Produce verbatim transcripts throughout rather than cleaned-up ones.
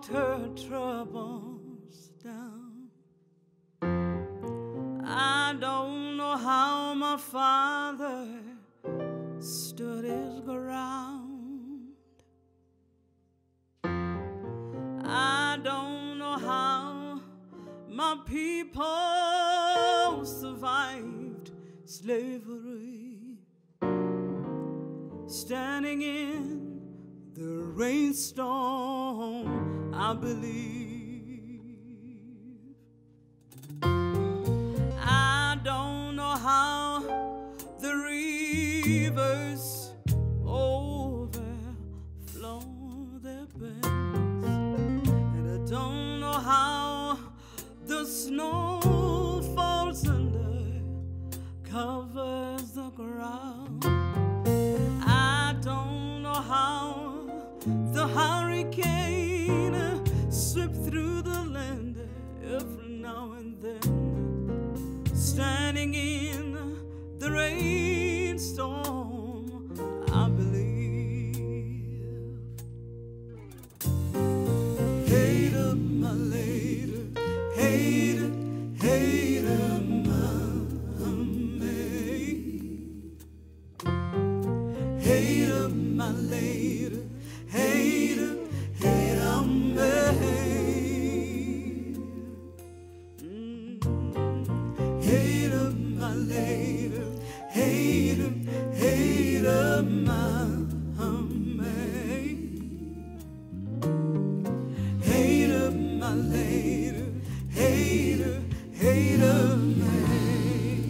walked her troubles down. I don't know how my father stood his ground. I don't know how my people survived slavery, standing in the rainstorm, I believe. I don't know how the rivers overflow their banks, and I don't know how the snow falls under, covers the ground. I don't know how the hurricane sweeps through the land every now and then, standing in the rainstorm, I believe. Hater, my lady, hater, hater, my maid. Hater, my lady, hater, hater, maid. Mm. Hater, my lady, hater, hater, my maid. Hater, my lady, hater, hater, maid.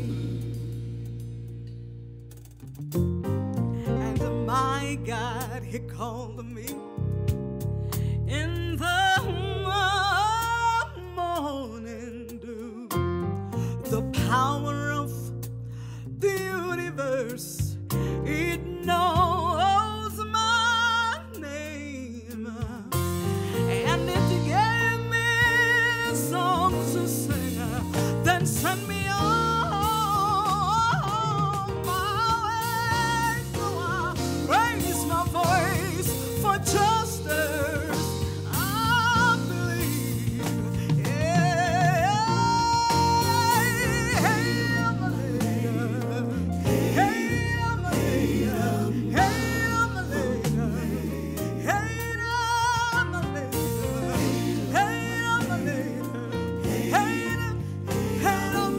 And my God, he called me in the morning dew. The power of the universe, it knows my name, and it gave me songs to sing, then sent me on my way. So I raise my voice for justice, I believe. Yeah. Hey, I'm a lady. Hey, I'm a lady. Hey, I'm a lady. Hey, I'm a lady. Hey, I'm a lady. Hey, hey, I'm a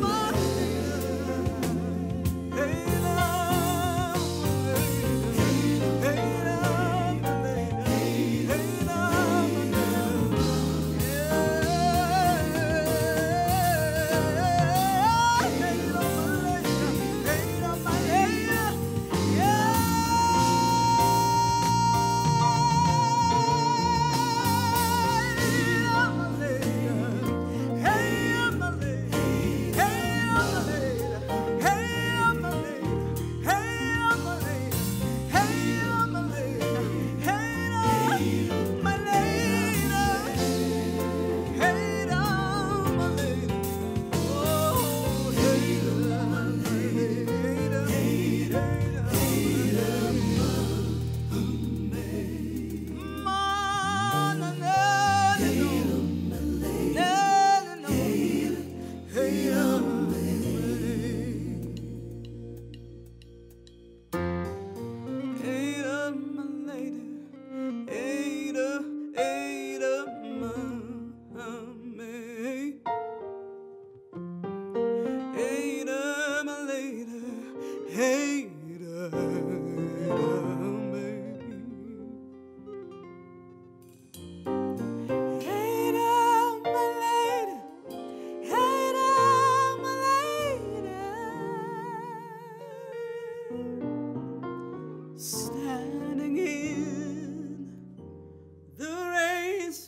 standing in the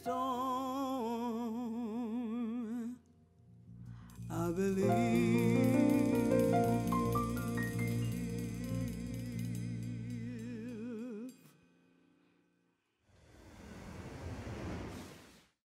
rainstorm, I believe.